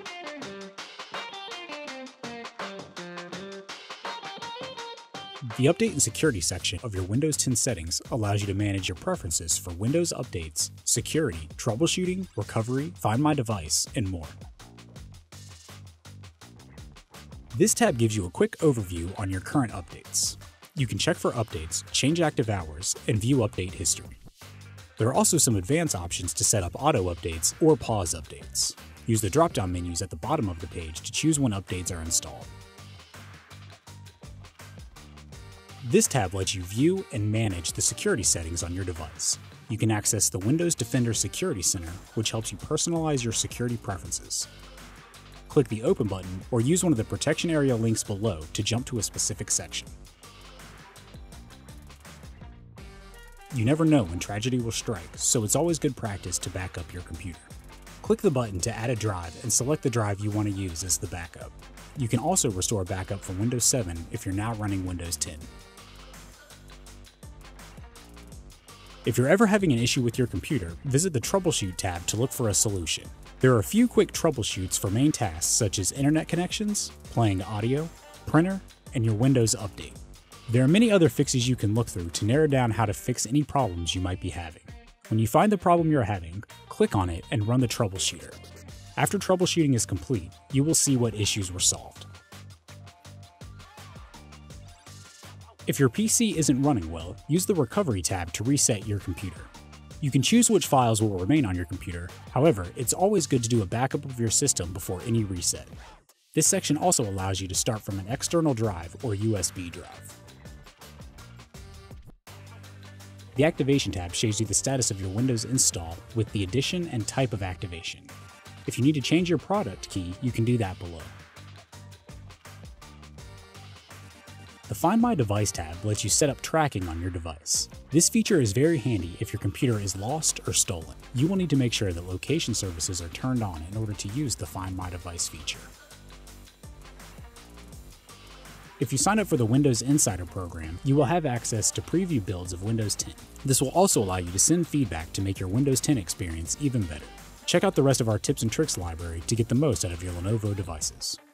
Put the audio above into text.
The Update and Security section of your Windows 10 settings allows you to manage your preferences for Windows updates, security, troubleshooting, recovery, Find My Device, and more. This tab gives you a quick overview on your current updates. You can check for updates, change active hours, and view update history. There are also some advanced options to set up auto updates or pause updates. Use the drop-down menus at the bottom of the page to choose when updates are installed. This tab lets you view and manage the security settings on your device. You can access the Windows Defender Security Center, which helps you personalize your security preferences. Click the Open button or use one of the protection area links below to jump to a specific section. You never know when tragedy will strike, so it's always good practice to back up your computer. Click the button to add a drive and select the drive you want to use as the backup. You can also restore a backup from Windows 7 if you're now running Windows 10. If you're ever having an issue with your computer, visit the Troubleshoot tab to look for a solution. There are a few quick troubleshoots for main tasks such as internet connections, playing audio, printer, and your Windows update. There are many other fixes you can look through to narrow down how to fix any problems you might be having. When you find the problem you're having, click on it and run the troubleshooter. After troubleshooting is complete, you will see what issues were solved. If your PC isn't running well, use the Recovery tab to reset your computer. You can choose which files will remain on your computer, however, it's always good to do a backup of your system before any reset. This section also allows you to start from an external drive or USB drive. The Activation tab shows you the status of your Windows install with the edition and type of activation. If you need to change your product key, you can do that below. The Find My Device tab lets you set up tracking on your device. This feature is very handy if your computer is lost or stolen. You will need to make sure that location services are turned on in order to use the Find My Device feature. If you sign up for the Windows Insider program, you will have access to preview builds of Windows 10. This will also allow you to send feedback to make your Windows 10 experience even better. Check out the rest of our tips and tricks library to get the most out of your Lenovo devices.